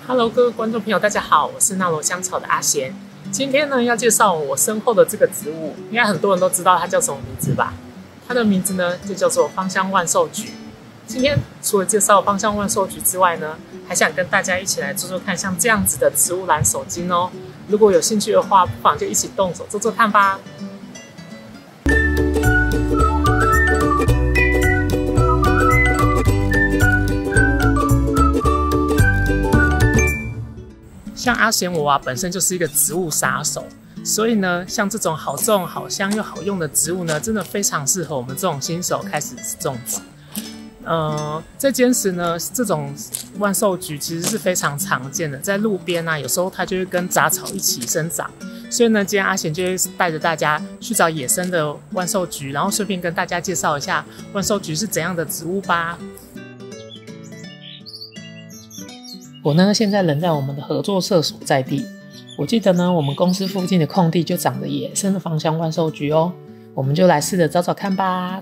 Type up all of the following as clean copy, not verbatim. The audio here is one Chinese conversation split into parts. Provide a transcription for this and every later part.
Hello， 各位观众朋友，大家好，我是纳罗香草的阿贤。今天呢，要介绍我身后的这个植物，应该很多人都知道它叫什么名字吧？它的名字呢，就叫做芳香万寿菊。今天除了介绍芳香万寿菊之外呢，还想跟大家一起来做做看像这样子的植物染手巾哦。如果有兴趣的话，不妨就一起动手做做看吧。像阿贤我本身就是一个植物杀手，所以呢，像这种好种、好香又好用的植物呢，真的非常适合我们这种新手开始种植。在坚持呢，这种万寿菊其实是非常常见的，在路边啊，有时候它就会跟杂草一起生长。所以呢，今天阿贤就会带着大家去找野生的万寿菊，然后顺便跟大家介绍一下万寿菊是怎样的植物吧。我呢，现在人在我们的合作社所在地。我记得呢，我们公司附近的空地就长着野生的芳香万寿菊哦，我们就来试着找找看吧。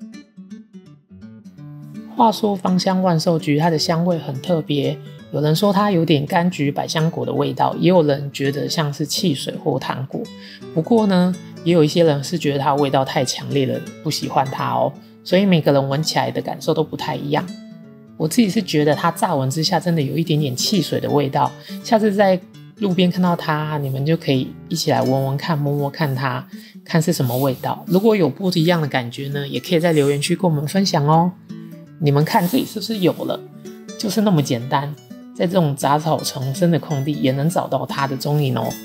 话说芳香万寿菊，它的香味很特别，有人说它有点柑橘百香果的味道，也有人觉得像是汽水或糖果。不过呢，也有一些人是觉得它味道太强烈了，不喜欢它哦。所以每个人闻起来的感受都不太一样。我自己是觉得它乍闻之下真的有一点点汽水的味道，下次在路边看到它，你们就可以一起来闻闻看，摸摸看它，看是什么味道。如果有不一样的感觉呢，也可以在留言区跟我们分享哦。你们看这里是不是有了？就是那么简单，在这种杂草丛生的空地也能找到它的踪影哦。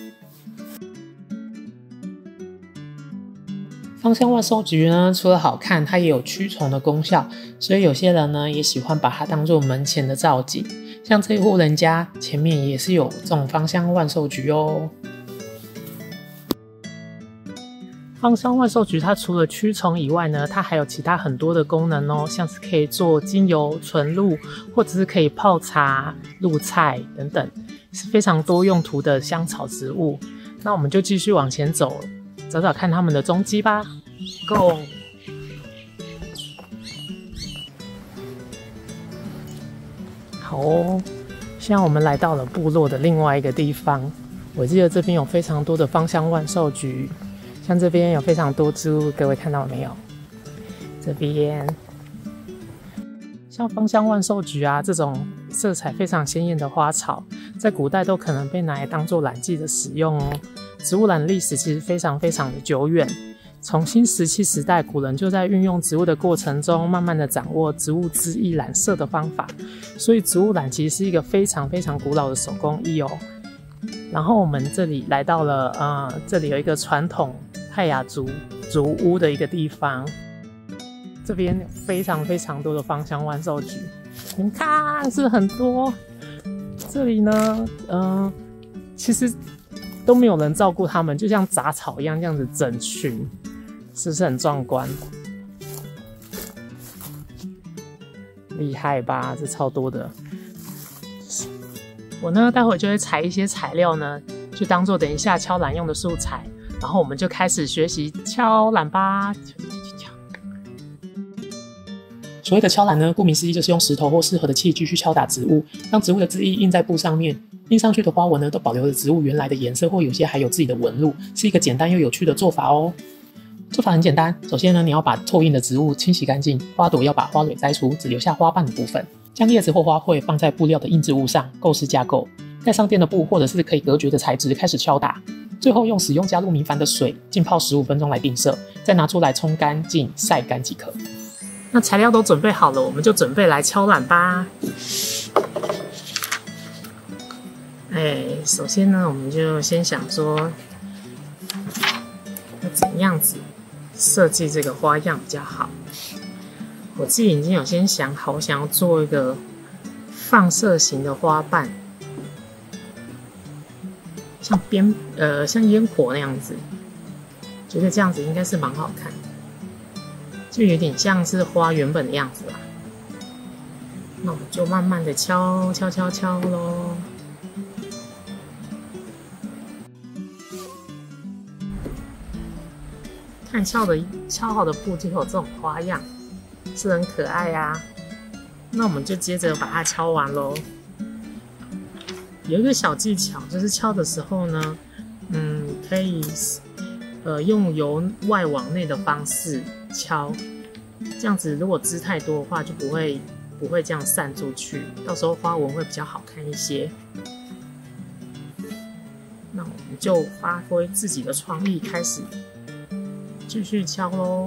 芳香万寿菊呢，除了好看，它也有驱虫的功效，所以有些人呢也喜欢把它当作门前的造景。像这一户人家前面也是有种芳香万寿菊哦。芳香万寿菊它除了驱虫以外呢，它还有其他很多的功能哦，像是可以做精油、纯露，或者是可以泡茶、入菜等等，是非常多用途的香草植物。那我们就继续往前走，找找看它们的踪迹吧。Go！ 好哦，现在我们来到了部落的另外一个地方。我记得这边有非常多的芳香万寿菊，像这边有非常多植物，各位看到没有？这边像芳香万寿菊啊，这种色彩非常鲜艳的花草，在古代都可能被拿来当做染剂的使用哦。植物染历史其实非常的久远，从新石器时代，古人就在运用植物的过程中，慢慢的掌握植物汁液染色的方法，所以植物染其实是一个非常古老的手工艺哦。然后我们这里来到了这里有一个传统泰雅族竹屋的一个地方，这边有非常多的芳香万寿菊，你看是很多。这里呢，其实都没有人照顾它们，就像杂草一样这样子整群，是不是很壮观？厉害吧？这超多的。我呢，待会就会采一些材料呢，就当做等一下敲染用的素材，然后我们就开始学习敲染吧。所谓的敲染呢，顾名思义就是用石头或适合的器具去敲打植物，让植物的汁液印在布上面。印上去的花纹呢，都保留了植物原来的颜色，或有些还有自己的纹路，是一个简单又有趣的做法哦。做法很简单，首先呢，你要把错印的植物清洗干净，花朵要把花蕊摘除，只留下花瓣的部分，将叶子或花卉放在布料的印制物上，构思架构，盖上垫的布或者是可以隔绝的材质开始敲打，最后使用加入明矾的水浸泡15分钟来定色，再拿出来冲干净晒干即可。那材料都准备好了，我们就准备来敲染吧。首先呢，我们就先想说要怎样子设计这个花样比较好。我自己已经有先想好，我想要做一个放射型的花瓣，像烟火那样子，觉得这样子应该是蛮好看的，就有点像是花原本的样子啦。那我们就慢慢的敲咯。看敲好的布就有这种花样，是很可爱啊。那我们就接着把它敲完咯。 有一个小技巧，就是敲的时候呢，可以用由外往内的方式敲，这样子如果织太多的话，就不会这样散出去，到时候花纹会比较好看一些。那我们就发挥自己的创意，开始继续敲咯。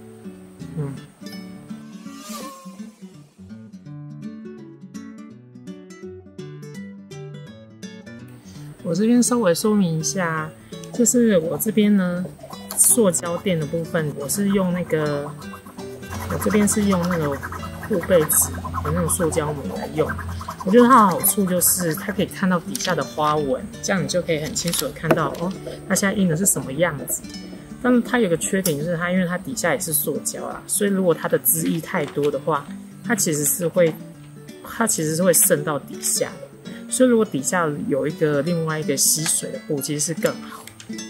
我这边稍微说明一下，就是我这边呢，塑胶垫的部分，我这边是用那个护背纸的那种塑胶膜来用。我觉得它的好处就是它可以看到底下的花纹，这样你就可以很清楚的看到它现在印的是什么样子。但是它有个缺点，就是因为它底下也是塑胶啦，所以如果它的汁液太多的话，它其实是会渗到底下的。所以如果底下有另外一个吸水的布，其实是更好。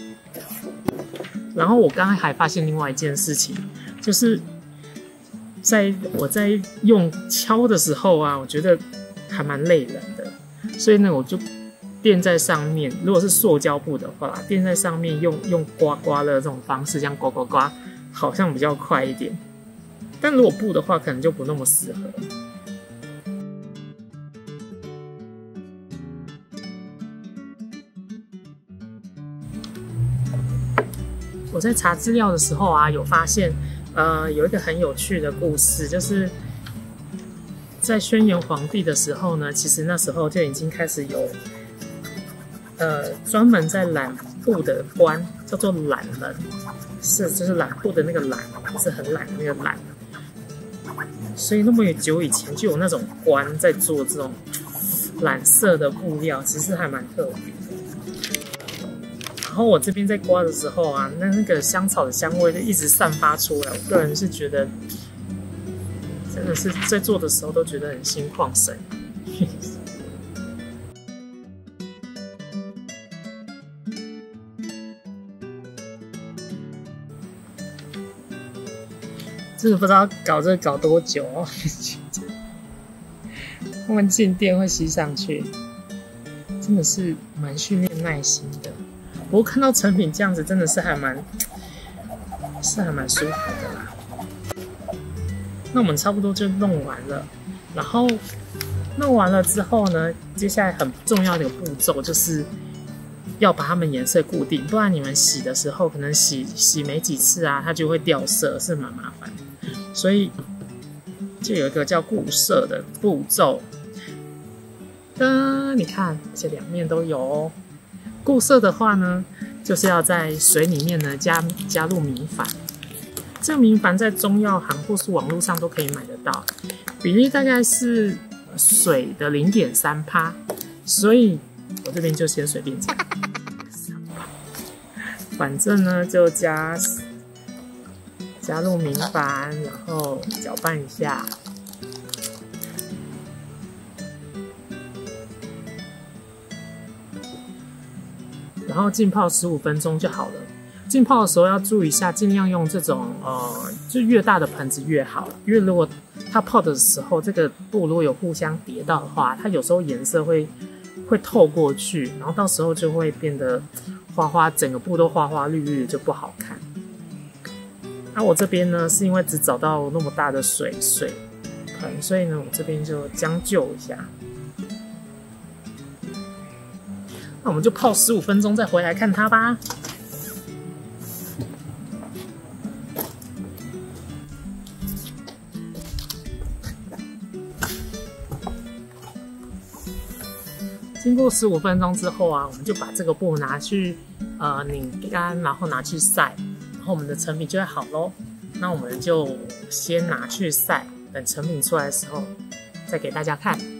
然后我刚才还发现另外一件事情，就是我在用敲的时候啊，我觉得还蛮累人的，所以呢，我就垫在上面。如果是塑胶布的话，垫在上面用刮刮的这种方式，这样刮刮刮，好像比较快一点。但如果布的话，可能就不那么适合。我在查资料的时候啊，有发现，有一个很有趣的故事，就是在宣言皇帝的时候呢，其实那时候就已经开始有，专门在染布的官，叫做染人，就是染布的那个染，是很染的那个染。所以那么久以前就有那种官在做这种染色的布料，其实还蛮特别的。然后我这边在刮的时候啊，那个香草的香味就一直散发出来。我个人是觉得，真的是在做的时候都觉得很心旷神怡。真的不知道搞这个搞多久哦。他们静电会吸上去，真的是蛮训练耐心的。不过看到成品这样子，真的是还蛮舒服的啦。那我们差不多就弄完了，然后弄完了之后呢，接下来很重要的一个步骤就是要把它们颜色固定，不然你们洗的时候可能洗没几次啊，它就会掉色，是蛮麻烦的。所以就有一个叫固色的步骤。你看，这两面都有哦。固色的话呢，就是要在水里面呢加入明矾。这个明矾在中药行或是网络上都可以买得到，比例大概是水的0.3%，所以我这边就先随便加，反正呢就加入明矾，然后搅拌一下。然后浸泡15分钟就好了。浸泡的时候要注意一下，尽量用这种就越大的盆子越好，因为如果它泡的时候这个布如果有互相叠到的话，它有时候颜色会透过去，然后到时候就会变得整个布都花花绿绿的，就不好看。那我这边呢，是因为只找到那么大的水盆，所以呢，我这边就将就一下。那我们就泡15分钟再回来看它吧。经过15分钟之后啊，我们就把这个布拿去拧干，然后拿去晒，然后我们的成品就会好咯。那我们就先拿去晒，等成品出来的时候再给大家看。